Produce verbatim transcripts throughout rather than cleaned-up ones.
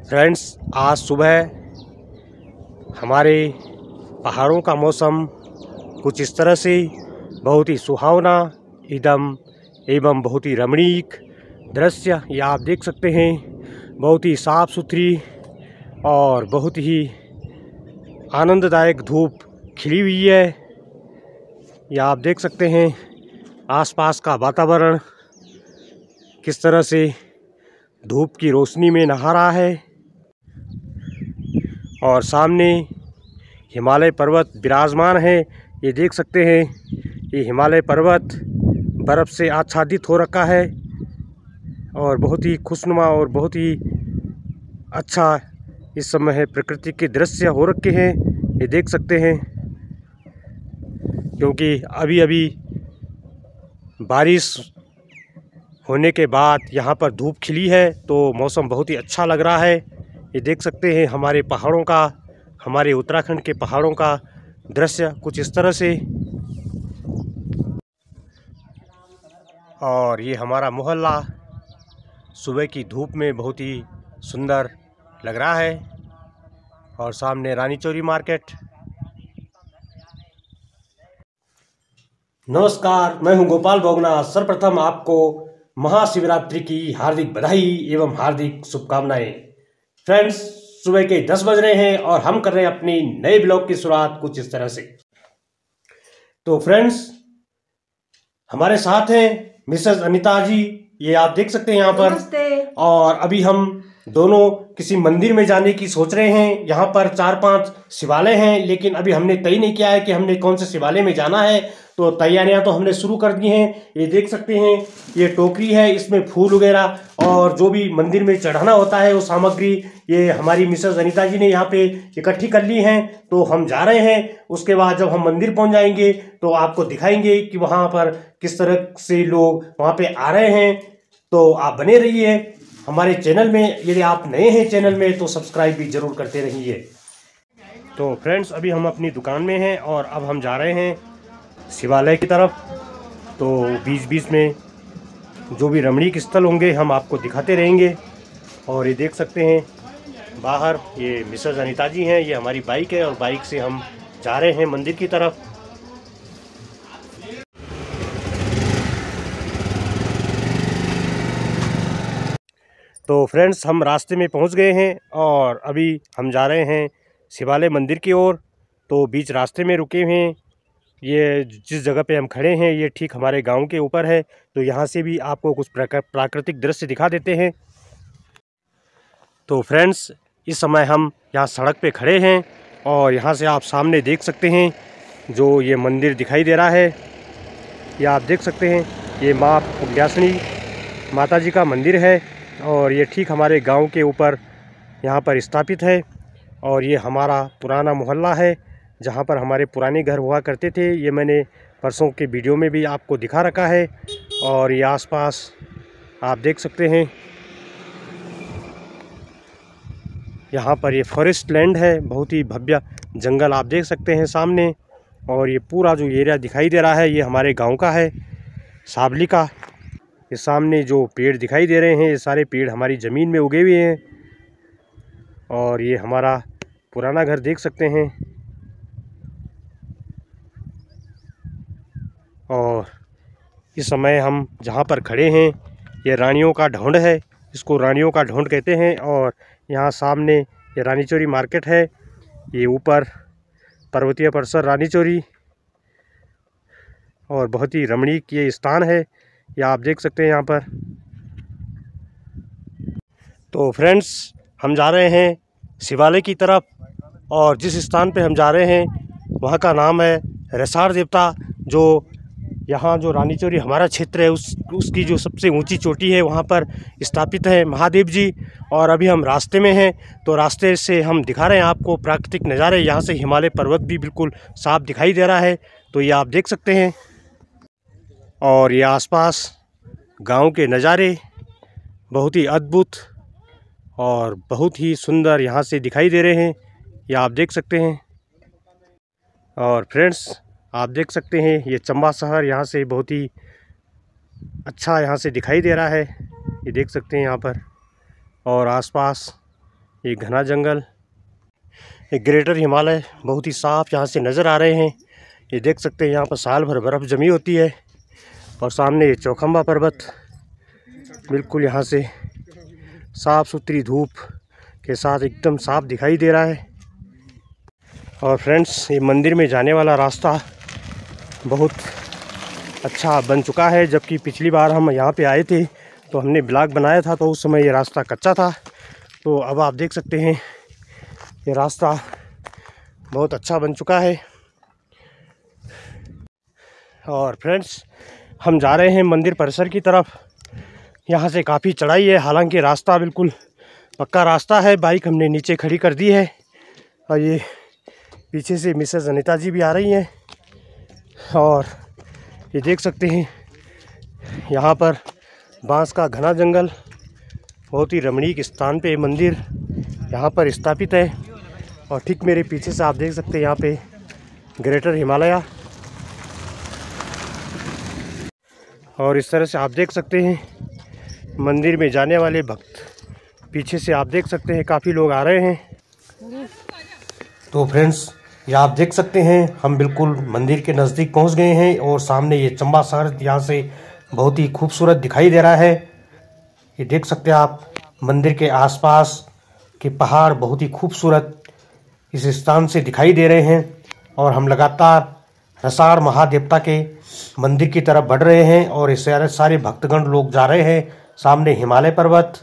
Friends, आज सुबह हमारे पहाड़ों का मौसम कुछ इस तरह से बहुत ही सुहावना एकदम एवं बहुत ही रमणीक दृश्य ये आप देख सकते हैं। बहुत ही साफ़ सुथरी और बहुत ही आनंददायक धूप खिली हुई है। यह आप देख सकते हैं आसपास का वातावरण किस तरह से धूप की रोशनी में नहा रहा है और सामने हिमालय पर्वत विराजमान है। ये देख सकते हैं ये हिमालय पर्वत बर्फ़ से आच्छादित हो रखा है और बहुत ही खुशनुमा और बहुत ही अच्छा इस समय है प्रकृति के दृश्य हो रखे हैं। ये देख सकते हैं क्योंकि अभी अभी बारिश होने के बाद यहाँ पर धूप खिली है तो मौसम बहुत ही अच्छा लग रहा है। ये देख सकते हैं हमारे पहाड़ों का, हमारे उत्तराखंड के पहाड़ों का दृश्य कुछ इस तरह से। और ये हमारा मोहल्ला सुबह की धूप में बहुत ही सुंदर लग रहा है और सामने रानीचौरी मार्केट। नमस्कार, मैं हूं गोपाल बोगना। सर्वप्रथम आपको महाशिवरात्रि की हार्दिक बधाई एवं हार्दिक शुभकामनाएं। फ्रेंड्स, सुबह के दस बज रहे हैं और हम कर रहे हैं अपनी नए ब्लॉग की शुरुआत कुछ इस तरह से। तो फ्रेंड्स, हमारे साथ हैं मिसेस अनीता जी, ये आप देख सकते हैं यहाँ पर। और अभी हम दोनों किसी मंदिर में जाने की सोच रहे हैं। यहाँ पर चार पांच शिवालय हैं, लेकिन अभी हमने तय नहीं किया है कि हमने कौन से शिवालय में जाना है। तो तैयारियां तो हमने शुरू कर दी हैं। ये देख सकते हैं ये टोकरी है, इसमें फूल वगैरह और जो भी मंदिर में चढ़ाना होता है वो सामग्री ये हमारी मिसेस अनीता जी ने यहाँ पे इकट्ठी कर ली हैं। तो हम जा रहे हैं। उसके बाद जब हम मंदिर पहुँच जाएंगे तो आपको दिखाएंगे कि वहाँ पर किस तरह से लोग वहाँ पे आ रहे हैं। तो आप बने रहिए हमारे चैनल में। यदि आप नए हैं चैनल में तो सब्सक्राइब भी जरूर करते रहिए। तो फ्रेंड्स, अभी हम अपनी दुकान में हैं और अब हम जा रहे हैं शिवालय की तरफ। तो बीच बीच में जो भी रमणीक स्थल होंगे हम आपको दिखाते रहेंगे। और ये देख सकते हैं बाहर ये मिसेस अनीता जी हैं, ये हमारी बाइक है और बाइक से हम जा रहे हैं मंदिर की तरफ। तो फ्रेंड्स, हम रास्ते में पहुंच गए हैं और अभी हम जा रहे हैं शिवालय मंदिर की ओर। तो बीच रास्ते में रुके हुए हैं। ये जिस जगह पे हम खड़े हैं ये ठीक हमारे गांव के ऊपर है। तो यहाँ से भी आपको कुछ प्राकृतिक दृश्य दिखा देते हैं। तो फ्रेंड्स, इस समय हम यहाँ सड़क पे खड़े हैं और यहाँ से आप सामने देख सकते हैं जो ये मंदिर दिखाई दे रहा है। ये आप देख सकते हैं ये माँ पुण्यासिनी माता जी का मंदिर है और ये ठीक हमारे गांव के ऊपर यहाँ पर स्थापित है। और ये हमारा पुराना मोहल्ला है जहाँ पर हमारे पुराने घर हुआ करते थे। ये मैंने परसों के वीडियो में भी आपको दिखा रखा है। और ये आसपास आप देख सकते हैं यहाँ पर ये फॉरेस्ट लैंड है, बहुत ही भव्य जंगल आप देख सकते हैं सामने। और ये पूरा जो एरिया दिखाई दे रहा है ये हमारे गांव का है, सावली का। ये सामने जो पेड़ दिखाई दे रहे हैं ये सारे पेड़ हमारी ज़मीन में उगे हुए हैं। और ये हमारा पुराना घर देख सकते हैं। और इस समय हम जहाँ पर खड़े हैं ये रानियों का ढोंड है, इसको रानियों का ढोंड कहते हैं। और यहाँ सामने ये रानीचौरी मार्केट है, ये ऊपर पर्वतीय परिसर रानीचौरी और बहुत ही रमणीक ये स्थान है, ये आप देख सकते हैं यहाँ पर। तो फ्रेंड्स, हम जा रहे हैं शिवालय की तरफ और जिस स्थान पे हम जा रहे हैं वहाँ का नाम है रेसार देवता। जो यहाँ जो रानीचौरी हमारा क्षेत्र है उस उसकी जो सबसे ऊंची चोटी है वहाँ पर स्थापित है महादेव जी। और अभी हम रास्ते में हैं तो रास्ते से हम दिखा रहे हैं आपको प्राकृतिक नज़ारे। यहाँ से हिमालय पर्वत भी बिल्कुल साफ दिखाई दे रहा है, तो ये आप देख सकते हैं। और ये आसपास गांव के नज़ारे बहुत ही अद्भुत और बहुत ही सुंदर यहाँ से दिखाई दे रहे हैं, ये आप देख सकते हैं। और फ्रेंड्स, आप देख सकते हैं ये चंबा शहर यहाँ से बहुत ही अच्छा यहाँ से दिखाई दे रहा है, ये देख सकते हैं यहाँ पर। और आसपास ये घना जंगल, ये ग्रेटर हिमालय बहुत ही साफ यहाँ से नज़र आ रहे हैं। ये देख सकते हैं यहाँ पर साल भर बर्फ़ जमी होती है। और सामने ये चौखंबा पर्वत बिल्कुल यहाँ से साफ़ सुथरी धूप के साथ एकदम साफ दिखाई दे रहा है। और फ्रेंड्स, ये मंदिर में जाने वाला रास्ता बहुत अच्छा बन चुका है। जबकि पिछली बार हम यहाँ पे आए थे तो हमने ब्लॉग बनाया था, तो उस समय ये रास्ता कच्चा था। तो अब आप देख सकते हैं ये रास्ता बहुत अच्छा बन चुका है। और फ्रेंड्स, हम जा रहे हैं मंदिर परिसर की तरफ। यहाँ से काफ़ी चढ़ाई है, हालांकि रास्ता बिल्कुल पक्का रास्ता है। बाइक हमने नीचे खड़ी कर दी है और ये पीछे से मिसेस अनीता जी भी आ रही हैं। और ये देख सकते हैं यहाँ पर बांस का घना जंगल, बहुत ही रमणीक स्थान पे मंदिर यहाँ पर स्थापित है। और ठीक मेरे पीछे से आप देख सकते हैं यहाँ पे ग्रेटर हिमालय। और इस तरह से आप देख सकते हैं मंदिर में जाने वाले भक्त, पीछे से आप देख सकते हैं काफ़ी लोग आ रहे हैं। तो फ्रेंड्स, ये आप देख सकते हैं हम बिल्कुल मंदिर के नज़दीक पहुंच गए हैं। और सामने ये चंबा शहर यहाँ से बहुत ही खूबसूरत दिखाई दे रहा है। ये देख सकते हैं आप मंदिर के आसपास के पहाड़ बहुत ही खूबसूरत इस स्थान से दिखाई दे रहे हैं। और हम लगातार रसाड़ महादेवता के मंदिर की तरफ बढ़ रहे हैं और इस सारे सारे भक्तगण लोग जा रहे हैं। सामने हिमालय पर्वत,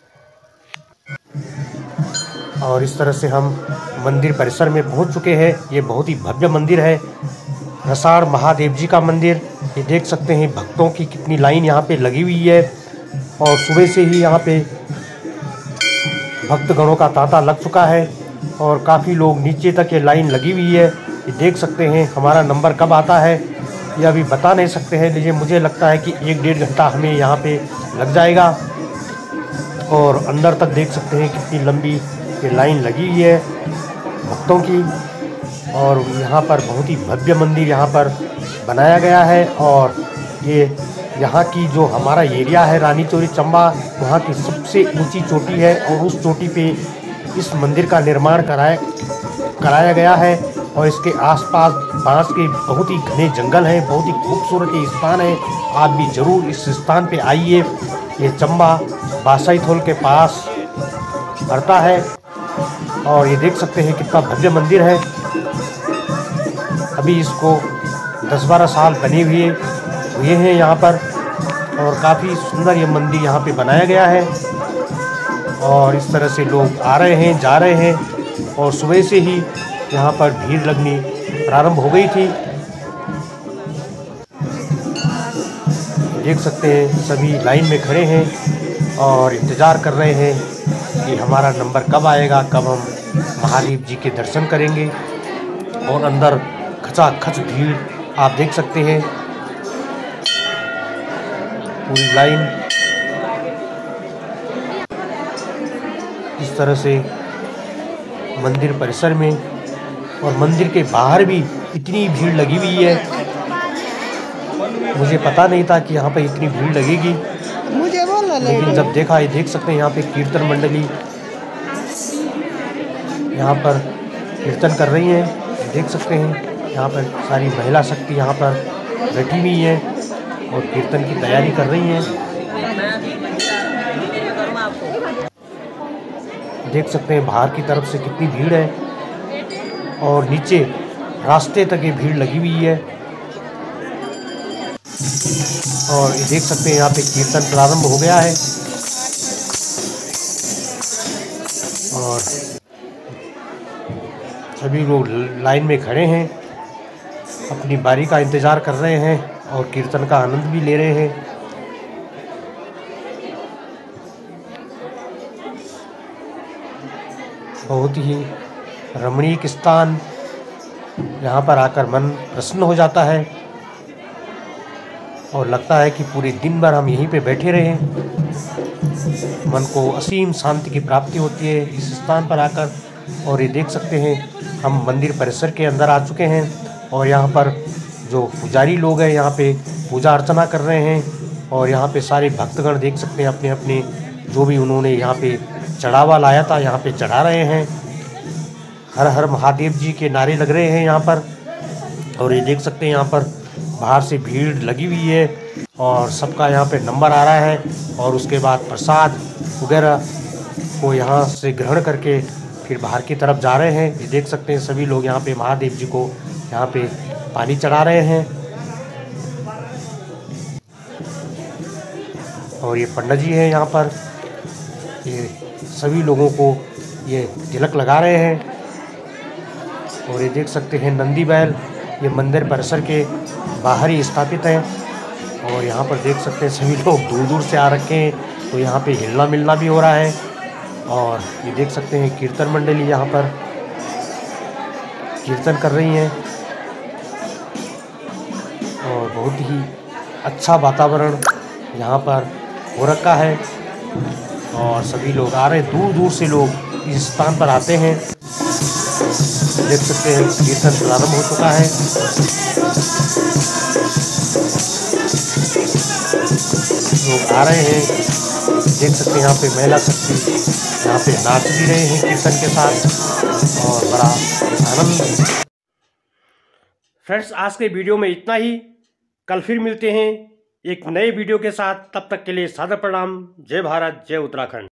और इस तरह से हम मंदिर परिसर में पहुंच चुके हैं। ये बहुत ही भव्य मंदिर है, रसाड़ महादेव जी का मंदिर। ये देख सकते हैं भक्तों की कितनी लाइन यहाँ पे लगी हुई है। और सुबह से ही यहाँ पे भक्तगणों का तांता लग चुका है और काफ़ी लोग नीचे तक ये लाइन लगी हुई है। ये देख सकते हैं हमारा नंबर कब आता है ये अभी बता नहीं सकते हैं, लेकिन मुझे लगता है कि एक डेढ़ घंटा हमें यहाँ पे लग जाएगा। और अंदर तक देख सकते हैं कितनी लंबी ये लाइन लगी हुई है भक्तों की। और यहाँ पर बहुत ही भव्य मंदिर यहाँ पर बनाया गया है। और ये यहाँ की जो हमारा एरिया है रानी चोरी चंबा, वहाँ की सबसे ऊंची चोटी है। और उस चोटी पे इस मंदिर का निर्माण कराया कराया गया है। और इसके आसपास बांस के बहुत ही घने जंगल हैं, बहुत ही खूबसूरत ये स्थान है। आप भी ज़रूर इस स्थान पे आइए। ये चंबा बासाईथोल के पास पड़ता है। और ये देख सकते हैं कितना भव्य मंदिर है। अभी इसको दस बारह साल बने हुए हुए हैं यहाँ पर। और काफ़ी सुंदर ये मंदिर यहाँ पे बनाया गया है। और इस तरह से लोग आ रहे हैं, जा रहे हैं। और सुबह से ही यहाँ पर भीड़ लगनी प्रारंभ हो गई थी। देख सकते हैं सभी लाइन में खड़े हैं और इंतज़ार कर रहे हैं कि हमारा नंबर कब आएगा, कब हम महादेव जी के दर्शन करेंगे। और अंदर खचाखच भीड़ आप देख सकते हैं, पूरी लाइन इस तरह से मंदिर परिसर में। और मंदिर के बाहर भी इतनी भीड़ लगी हुई है, मुझे पता नहीं था कि यहाँ पर इतनी भीड़ लगेगी। मुझे बोला, लेकिन जब देखा, ये देख सकते हैं यहाँ पे कीर्तन मंडली यहाँ पर कीर्तन कर रही हैं। देख सकते हैं यहाँ पर सारी महिला शक्ति यहाँ पर बैठी हुई है और कीर्तन की तैयारी कर रही हैं। देख सकते हैं बाहर की तरफ से कितनी भीड़ है और नीचे रास्ते तक ये भीड़ लगी हुई है। और ये देख सकते हैं यहाँ पे कीर्तन प्रारंभ हो गया है। और सभी लोग लाइन में खड़े हैं, अपनी बारी का इंतज़ार कर रहे हैं और कीर्तन का आनंद भी ले रहे हैं। बहुत ही रमणीक स्थान, यहाँ पर आकर मन प्रसन्न हो जाता है और लगता है कि पूरे दिन भर हम यहीं पे बैठे रहें। मन को असीम शांति की प्राप्ति होती है इस स्थान पर आकर। और ये देख सकते हैं हम मंदिर परिसर के अंदर आ चुके हैं और यहाँ पर जो पुजारी लोग हैं यहाँ पे पूजा अर्चना कर रहे हैं। और यहाँ पे सारे भक्तगण देख सकते हैं अपने अपने जो भी उन्होंने यहाँ पे चढ़ावा लाया था यहाँ पे चढ़ा रहे हैं। हर हर महादेव जी के नारे लग रहे हैं यहाँ पर। और ये देख सकते हैं यहाँ पर बाहर से भीड़ लगी हुई है और सबका यहाँ पे नंबर आ रहा है। और उसके बाद प्रसाद वगैरह को यहाँ से ग्रहण करके फिर बाहर की तरफ जा रहे हैं। ये देख सकते हैं सभी लोग यहाँ पे महादेव जी को यहाँ पे पानी चढ़ा रहे हैं। और ये पंडित जी हैं यहाँ पर, ये सभी लोगों को ये तिलक लगा रहे हैं। और ये देख सकते हैं नंदी बैल ये मंदिर परिसर के बाहर ही स्थापित है। और यहाँ पर देख सकते हैं सभी लोग दूर दूर से आ रखे हैं, तो यहाँ पे हिलना मिलना भी हो रहा है। और ये देख सकते हैं कीर्तन मंडली यहाँ पर कीर्तन कर रही हैं। और बहुत ही अच्छा वातावरण यहाँ पर हो रखा है और सभी लोग आ रहे हैं, दूर दूर से लोग इस स्थान पर आते हैं। देख सकते हैं कीर्तन प्रारंभ हो चुका है। लोग आ रहे हैं, देख सकते हैं यहाँ पे महिला शक्ति यहाँ पे नाच भी रहे हैं कीर्तन के साथ और बड़ा आनंद। फ्रेंड्स, आज के वीडियो में इतना ही। कल फिर मिलते हैं एक नए वीडियो के साथ। तब तक के लिए सादर प्रणाम। जय भारत, जय उत्तराखंड।